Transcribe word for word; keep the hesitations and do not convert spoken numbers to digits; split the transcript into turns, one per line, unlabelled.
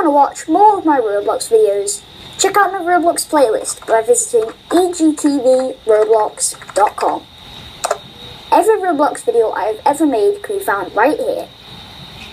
want to watch more of my Roblox videos, check out my Roblox playlist by visiting e g t v roblox dot com. Every Roblox video I have ever made can be found right here.